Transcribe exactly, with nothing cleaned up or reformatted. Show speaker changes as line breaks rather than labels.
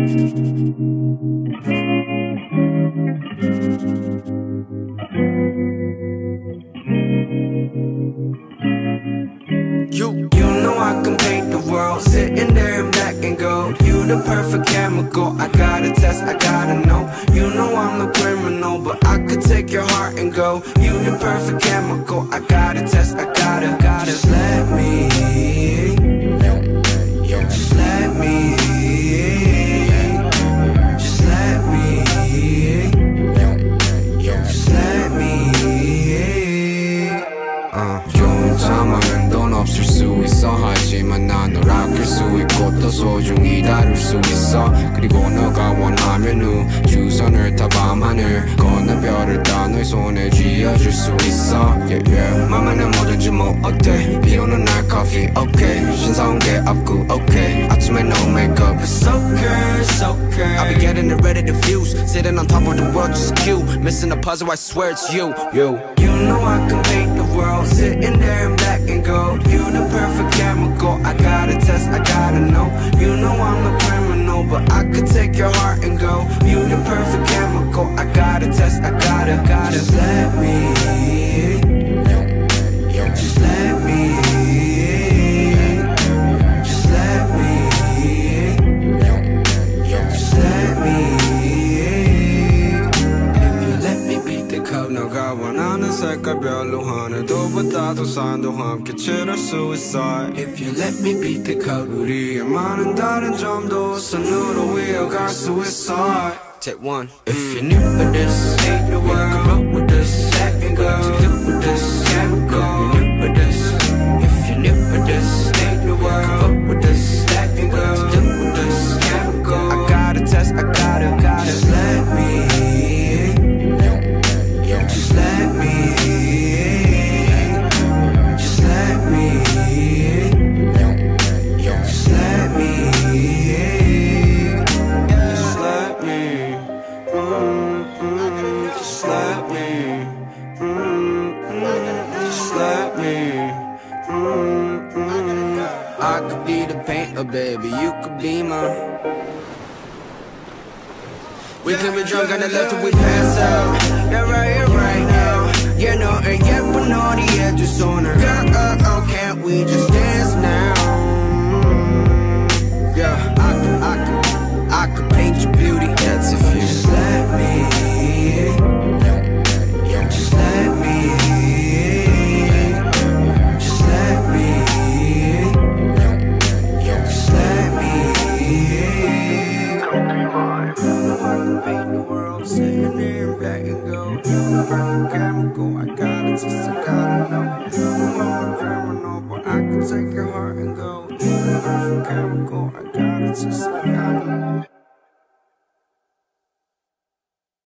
You, you know I can paint the world, sitting there in black and gold. You the perfect chemical, I gotta test, I gotta know. You know I'm the criminal, but I could take your heart and go. You the perfect chemical, I gotta test, I gotta, gotta. Just let me, just let me, just let me, just let me. uh. 좋은 상황은 돈 없을 수 있어. 하지만 난 널 아낄 수 있고 또 소중히 다룰 수 있어. 그리고 너가 원하면 우주선을 타 밤하늘 건너 별을 따 너의 손에 쥐어줄 수 있어. yeah, yeah. 맘에는 뭐든지 뭐 어때. 비 오는 날 커피 okay. 신사온 게 없고 okay. 아침에 no makeup it's okay, it's okay. I'll be getting it ready to fuse. Sitting on top of the world just cute. Missing a puzzle I swear it's you, you. You know I can paint the world, sitting there in black and gold. You the perfect chemical, I gotta test, I gotta know. You know I'm the criminal, but I could take your heart and go. You the perfect chemical, I gotta test, I gotta, gotta. Just let me, just let me, just let me, just let me. If you let me beat the code, 너가 원하는 색깔별로 하늘도 바다도 산도 함께 칠할 수 있어. If you let me beat the code, 우리의 많은 다른 점도 선으로 이어갈 수 있어. Take one. If you're new with this, ain't the world. Come up with this, let me go. To do with this, chemical. If you're new with this, if you're new with this, ain't the world. Come up with this, let me go. To do with this, chemical. I gotta test, I gotta, gotta. Just let me, just let me, just let me, just let me, just let me. Mm-mm, just let me, mm-mm, just let me, mm-mm. I could be the painter, baby, you could be my. We could be drunk on the left till we pass out. Yeah, right here, right now. Yeah, no, and yet we're not yet too sooner. Girl, uh, oh, can't we just dance now? Yeah, I could, I could, I could paint your beauty. That's if you just let me, just let me, just let me, just let me. I can paint the world, sitting there in black and gold. You the perfect chemical, I gotta test, I gotta know. You I'm a criminal, but I can take your heart and go. You the perfect chemical, I gotta test, I gotta know.